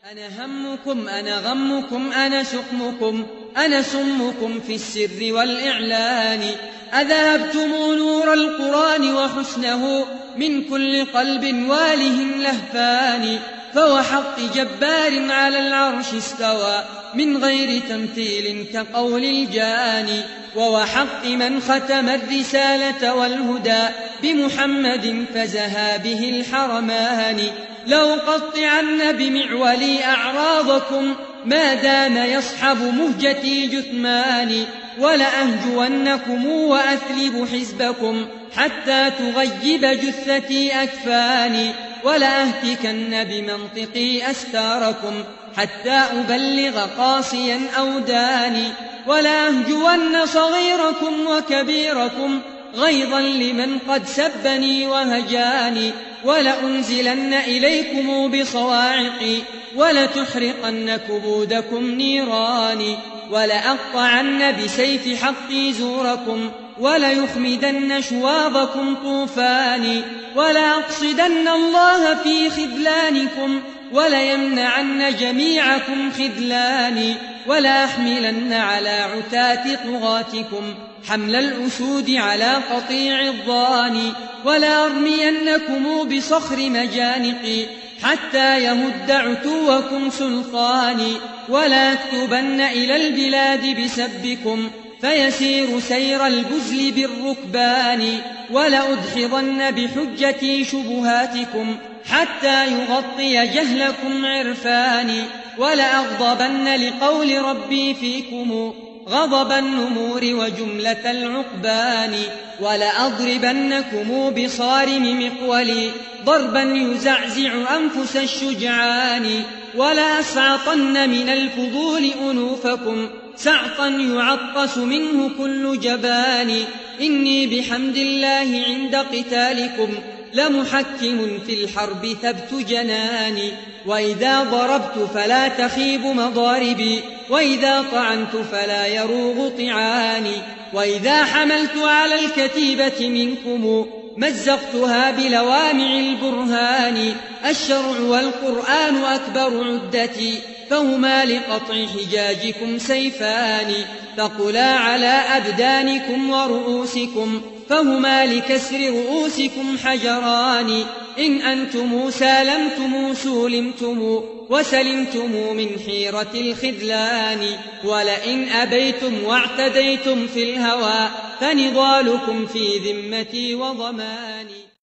أنا همكم أنا غمكم أنا سقمكم أنا سمكم في السر والإعلان. أذهبتم نور القرآن وحسنه من كل قلب واله لهفان. فوحق جبار على العرش استوى من غير تمثيل كقول الجاني. ووحق من ختم الرسالة والهدى بمحمد فزها به الحرمان. لأقطعن بمعولي أعراضكم ما دام يصحب مهجتي جثماني. ولأهجونكم وأثلب حزبكم حتى تغيب جثتي أكفاني. ولأهتكن بمنطقي أستاركم حتى أبلغ قاصيا أوداني. ولأهجون صغيركم وكبيركم غيظا لمن قد سبني وهجاني. ولأنزلن إليكم بصواعقي ولتحرقن كبودكم نيراني. ولأقطعن بسيف حقي زوركم وليخمدن شواظكم طوفاني. ولأقصدن الله في خذلانكم وليمنعن جميعكم خذلاني. ولأحملن على عتاة طغاتكم حمل الأسود على قطيع الضاني. ولأرمينكم بصخر مجانقي حتى يمد عتوكم سلطاني. ولأكتبن إلى البلاد بسبكم فيسير سير البزل بالركبان. ولأدحضن بحجتي شبهاتكم حتى يغطي جهلكم عرفاني. ولأغضبن لقول ربي فيكم غضب النمور وجملة العقبان. ولأضربنكم بصارم مقولي ضربا يزعزع أنفس الشجعان. ولأسعطن من الفضول أنوفكم سعطا يعطس منه كل جبان. إني بحمد الله عند قتالكم لمحكم في الحرب ثبت جناني. وإذا ضربت فلا تخيب مضاربي وإذا طعنت فلا يروغ طعاني. وإذا حملت على الكتيبة منكم مزقتها بلوامع البرهان. الشرع والقرآن أكبر عدتي فهما لقطع حجاجكم سيفان. ثقلا على أبدانكم ورؤوسكم فهما لكسر رؤوسكم حجران. إن أنتم سالمتم سولمتم وسلمتم من حيرة الخذلان. ولئن أبيتم واعتديتم في الهوى فنضالكم في ذمتي وضماني.